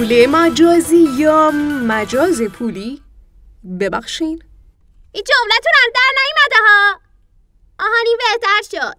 پول مجازی یا مجاز پولی؟ ببخشین این جملتون هم در نیومده ها. آهانی بهتر شد.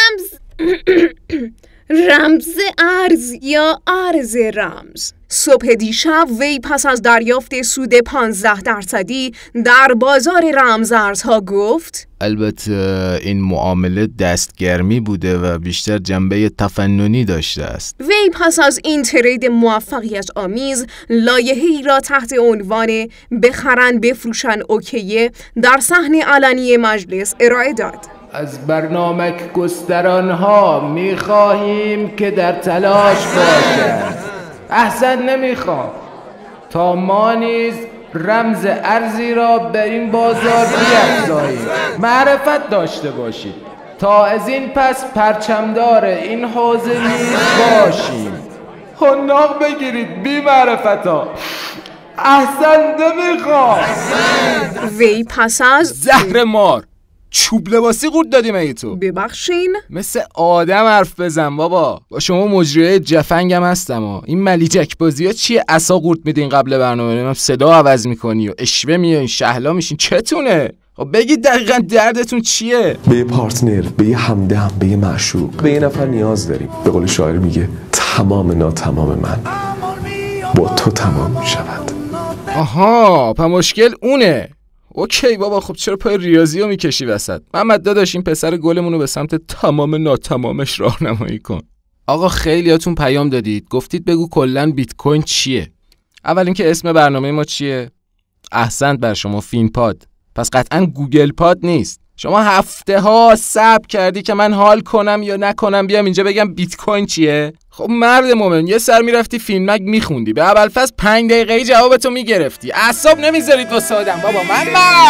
رمز ارز یا ارز رمز. صبح دیشب وی پس از دریافت سود 15% در بازار رمز ارزها گفت البته این معامله دستگرمی بوده و بیشتر جنبه تفننی داشته است. وی پس از این ترید موفقیت آمیز لایحه‌ای را تحت عنوان بخرن بفروشن اوکیه در صحن علنی مجلس ارائه داد. از برنامه گسترانها می‌خواهیم که در تلاش باشند. احسن نمیخوام تا ما نیز رمز ارزی را به این بازار بیفزاییم. معرفت داشته باشید تا از این پس پرچمدار این حوزه نیز باشیم. حناق بگیرید بی معرفتا. احسن نمیخوام. وی پس از زهر مار چوب لباسی قورت دادیم ای تو. ببخشین مثل آدم حرف بزن بابا. با شما مجریای جفنگم هستم ها. این ملیجک بازی ها چیه؟ عصا قورت میدین قبل برنامه، صدا عوض میکنی و اشوه میایین شهلا میشین، چتونه؟ بگید دقیقا دردتون چیه؟ به یه پارتنر، به یه همدم، به یه معشوق، به یه نفر نیاز داریم. به قول شاعر میگه تمام ناتمام من با تو تمام میشود. آها پا مشکل اونه. اوکی بابا، خب چرا پای ریاضی رو میکشی وسط؟ محمد داداش این پسر گلمون رو به سمت تمام ناتمامش راهنمایی کن. آقا خیلیاتون پیام دادید گفتید بگو کلن بیت کوین چیه. اول اینکه اسم برنامه ما چیه؟ احسنت بر شما، فین پاد. پس قطعا گوگل پاد نیست. شما هفته ها صبر کردی که من حال کنم یا نکنم بیام اینجا بگم بیت کوین چیه؟ خب مرد مومن یه سر میرفتی فیلم مگ میخوندی، به اول فصل 5 دقیقه‌ای جوابتو میگرفتی. اعصاب نمیذارید واسه آدم بابا. من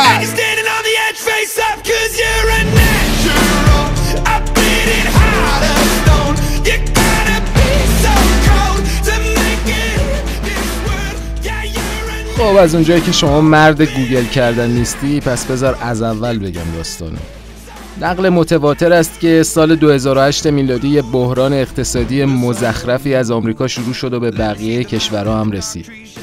خب از اونجایی که شما مرد گوگل کردن نیستی پس بذار از اول بگم داستانو. نقل متواتر است که سال 2008 میلادی یه بحران اقتصادی مزخرفی از آمریکا شروع شد و به بقیه کشورها هم رسید.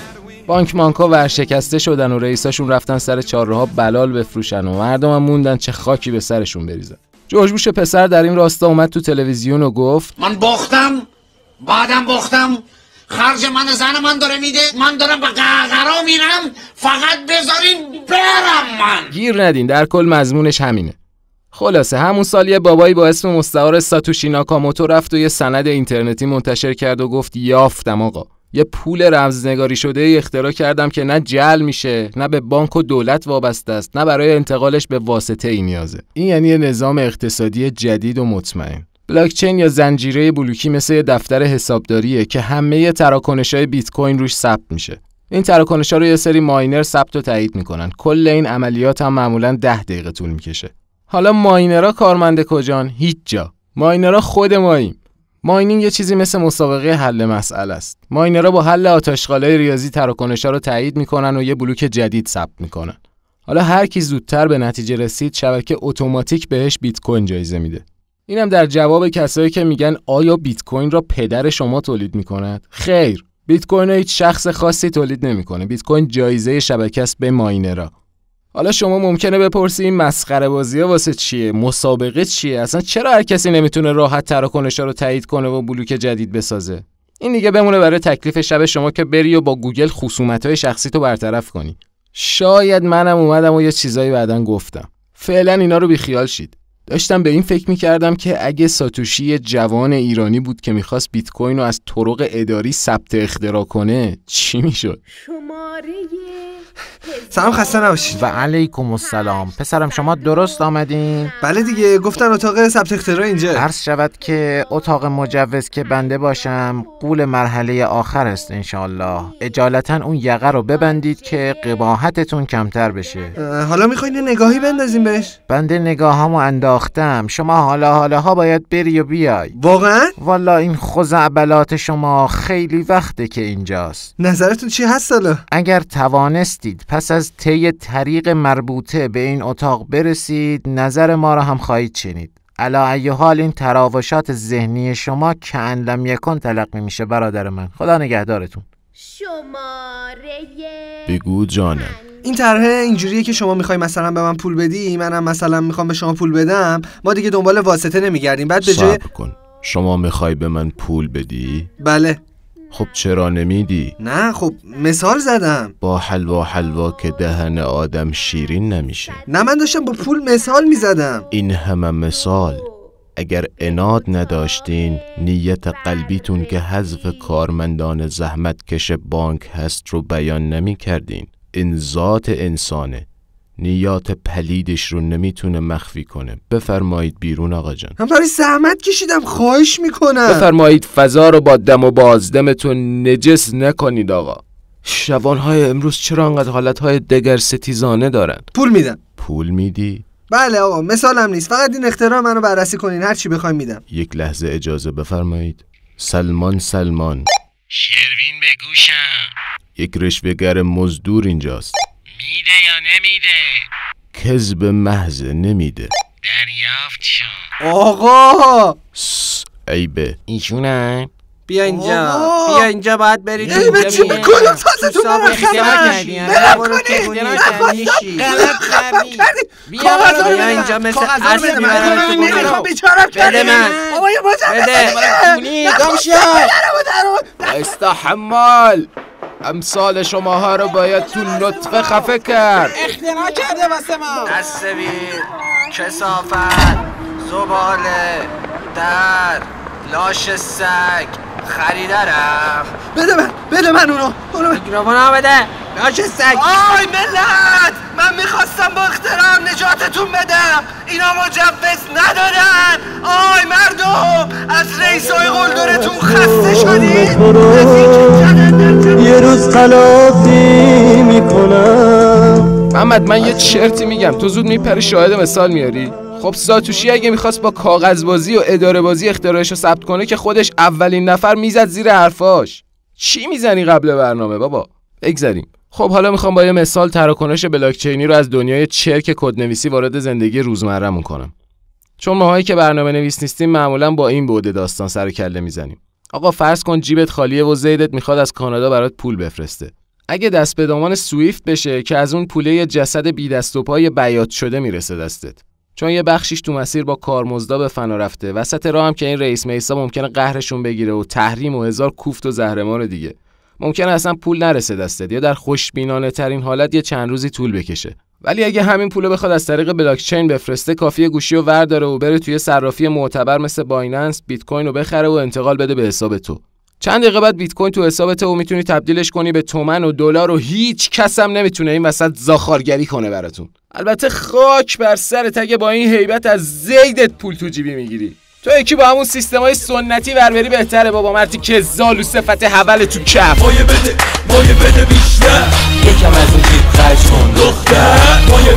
بانک‌ها ورشکسته شدن و رئیساشون رفتن سر چهارراه بلال بفروشن و مردم هم موندن چه خاکی به سرشون بریزن. جورج بوش پسر در این راستا اومد تو تلویزیون و گفت من باختم، بعدم باختم، خرج من زن من داره میده، من دارم به قهقرا میرم، فقط بذارین برم من. گیر ندین، در کل مضمونش همینه. خلاصه همون سال یه بابایی با اسم مستعار ساتوشی ناکاموتو رفت و یه سند اینترنتی منتشر کرد و گفت یافتم آقا، یه پول رمزنگاری شده ای اختراع کردم که نه جعل میشه، نه به بانک و دولت وابسته است، نه برای انتقالش به واسطه ای نیازه. این یعنی یه نظام اقتصادی جدید و مطمئن. بلاکچین یا زنجیره بلوکی مثل یه دفتر حسابداریه که همه تراکنش‌های بیت کوین روش ثبت میشه. این تراکنش‌ها رو یه سری ماینر ثبت و تایید میکنن. کل این عملیات هم معمولاً 10 دقیقه طول میکشه. حالا ماینرها کارمند کجان؟ هیچ جا. ماینرها خود ماییم. ماینینگ یه چیزی مثل مسابقه حل مسئله است. ماینرها با حل آتش‌قالای ریاضی تراکنش‌ها رو تایید میکنن و یه بلوک جدید ثبت میکنن. حالا هر کی زودتر به نتیجه رسید شبکه اتوماتیک بهش بیت کوین جایزه میده. اینم در جواب کسایی که میگن آیا بیت کوین را پدر شما تولید میکند؟ خیر، بیت کوین را هیچ شخص خاصی تولید نمیکنه. بیت کوین جایزه شبکه است به ماینرها. حالا شما ممکنه بپرسی این مسخره بازی‌ها واسه چیه؟ مسابقه چیه؟ اصلا چرا هر کسی نمیتونه راحت تراکنش‌ها رو تایید کنه و بلوک جدید بسازه؟ این دیگه بمونه برای تکلیف شب شما که بری و با گوگل خصومت‌های شخصی تو برطرف کنی. شاید منم اومدم و یه چیزایی بعدن گفتم. فعلا اینا رو بیخیال شید. داشتم به این فکر می‌کردم که اگه ساتوشی جوان ایرانی بود که می‌خواست بیت کوین رو از طرق اداری ثبت اختراع کنه چی میشد؟ شماره سلام، خسته نباشید. و علیکم السلام. پسرم شما درست آمدین؟ بله دیگه، گفتن اتاق ثبت اختراع اینجا. عرض شود که اتاق مجوز که بنده باشم قول مرحله آخر است انشالله. اجالتا اون یقه رو ببندید که قباحتتون کمتر بشه. حالا میخواین یه نگاهی بندازیم بهش؟ بنده نگاهامو انداختم، شما حالا باید بری و بیای. واقعا؟ والا این خزعبلات شما خیلی وقته که اینجاست. نظرتون چی هست حالا؟ اگر توانستید پس از طی طریق مربوطه به این اتاق برسید نظر ما را هم خواهید شنید. علی ای حال این تراوشات ذهنی شما کأن لم یکن تلقی میشه برادر من. خدا نگهدارتون. شماره بگو جانم. این طرح اینجوریه که شما میخوای مثلا به من پول بدی، منم مثلا میخوام به شما پول بدم، ما دیگه دنبال واسطه نمیگردیم. بعد به جای صبر کن، شما میخوای به من پول بدی؟ بله. خب چرا نمیدی؟ نه خب مثال زدم. با حلوا که دهن آدم شیرین نمیشه. نه من داشتم با پول مثال میزدم. این همه مثال. اگر عناد نداشتین، نیت قلبیتون که حذف کارمندان زحمت کش بانک هست رو بیان نمی کردین. این ذات انسانه، نیات پلیدش رو نمیتونه مخفی کنه. بفرمایید بیرون آقا جان. من برای زحمت کشیدم، خواهش میکنم. بفرمایید فضا رو با دم و بازدمتون نجس نکنید آقا. شبانهای امروز چرا انقدر حالتهای دگر ستیزانه دارن؟ پول میدم. پول میدی؟ بله آقا، مثالم نیست، فقط این اختراع منو بررسی کنین، هر چی بخواید میدم. یک لحظه اجازه بفرمایید. سلمان شروین به گوشم. یک رشوه‌گر مزدور اینجاست. میده یا نمیده؟ کذب محض نمیده. دریافت شد. آقا عیبه. ایشونه بیا اینجا باید برید. عیبه چی میکنم؟ تازه تو من بیا اینجا مثل اسب میبرم. بده من. استحمال. امثال شماها رو باید تو نطفه خفه کرد. اختراع کرده واسه ما. دستبیر، کثافت، زباله، در، لاش سگ، خریدارم. بده من اونو. میکروفونو بده. لاش سگ. آی ملت، من میخواستم با اختراعم نجاتتون بدم، اینا مجوز ندارن. آی مردم، از رئیسای قلدرتون خسته شدید؟ یه روز خلافی میکنم. محمد من یه چرتی میگم، تو زود میپری شاهد مثال میاری؟ خب ساتوشی اگه میخواست با کاغذبازی و اداره بازی اختراعش رو ثبت کنه که خودش اولین نفر میزد زیر حرفاش. چی میزنی قبل برنامه بابا؟ بگذاریم. خب حالا میخوام با یه مثال تراکنش بلاکچینی رو از دنیای چرک کدنویسی وارد زندگی روزمره‌مون کنم. چون ماهایی که برنامه نویس نیستیم معمولا با این بعد داستان سر کله میزنیم. آقا فرض کن جیبت خالیه و زیدت میخواد از کانادا برات پول بفرسته. اگه دست به دامان سویفت بشه که از اون پوله یه جسد بی دست و پای بیات شده میرسه دستت. چون یه بخشیش تو مسیر با کارمزدا به فنا رفته. وسط راه هم که این رئیس میسا ممکنه قهرشون بگیره و تحریم و هزار کوفت و زهرمار دیگه. ممکنه اصلا پول نرسه دستت یا در خوشبینانه ترین حالت یه چند روزی طول بکشه. ولی اگه همین پولو بخواد از طریق بلاکچین بفرسته، کافیه گوشی رو ورداره و بره توی صرافی معتبر مثل بایننس بیت کوین رو بخره و انتقال بده به حساب تو. چند دقیقه بعد بیت کوین تو حسابت و میتونی تبدیلش کنی به تومن و دلار و هیچ کس هم نمیتونه این وسط زاخارگری کنه براتون. البته خاک بر سرت اگه با این هیبت از زیدت پول تو جیبی میگیری. تو یکی با همون سیستمای سنتی وربری بهتره بابا، مرتی که زالو صفت حول تو کف. مایه بده بیشتر، یکم از اون جیب خرج کن دختر. مایه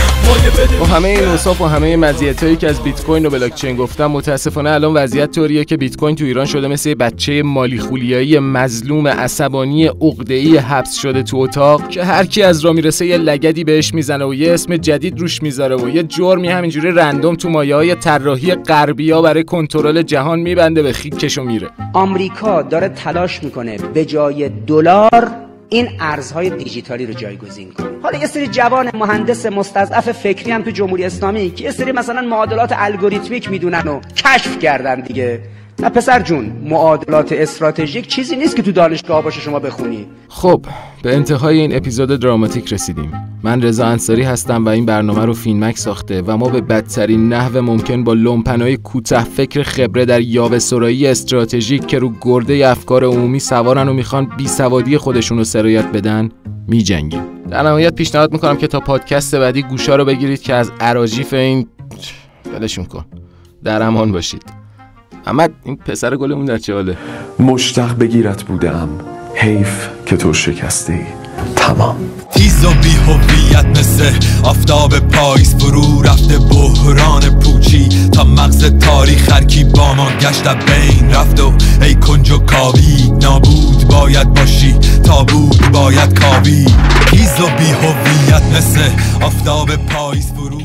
بده و همه این اوصاف و همه مزیتایی که از بیت کوین و بلاکچین گفتم، متاسفانه الان وضعیت طوریه که بیت کوین تو ایران شده مثل یه بچه مالی خولیایی مظلوم عصبانی عقده‌ای حبس شده تو اتاق که هر کی از راه میرسه یه لگدی بهش میزنه و یه اسم جدید روش میذاره و یه جرمی همینجوری رندوم تو مایه‌های طراحی غربی‌ها برای کنترل جهان میبنده به خیکش و میره. آمریکا داره تلاش میکنه به جای دلار این ارزهای دیجیتالی رو جایگزین کنه. حالا یه سری جوان مهندس مستضعف فکری هم تو جمهوری اسلامی که یه سری مثلا معادلات الگوریتمیک میدونن و کشف کردن دیگه. نه پسر جون، معادلات استراتژیک چیزی نیست که تو دانشگاه باشه شما بخونی. خب به انتهای این اپیزود دراماتیک رسیدیم. من رضا انصاری هستم و این برنامه رو فینمک ساخته و ما به بدترین نحو ممکن با لومپنای کوتاه فکر خبره در یاوه‌سرایی استراتژیک که رو گرده افکار عمومی سوارن و میخوان بیسوادی خودشون رو سرایت بدن میجنگیم. در نهایت پیشنهاد میکنم که تا پادکست بعدی گوشا رو بگیرید که از اراجیف این ولشون کن در امان باشید. محمد این پسر گلمون در چه حاله؟ مشتاق بگیرت بودم، حیف که تو شکستی. تمام. تیز و بی هویت مثل آفتاب پاییز فرو رفته بحران پوچی تا مغز تاریخ هرکی با ما گشت بین رفت و ای کنج و کاوی نابود باید باشی تابود باید کاوی. تیز و بی هویت مثل آفتاب پاییز فرو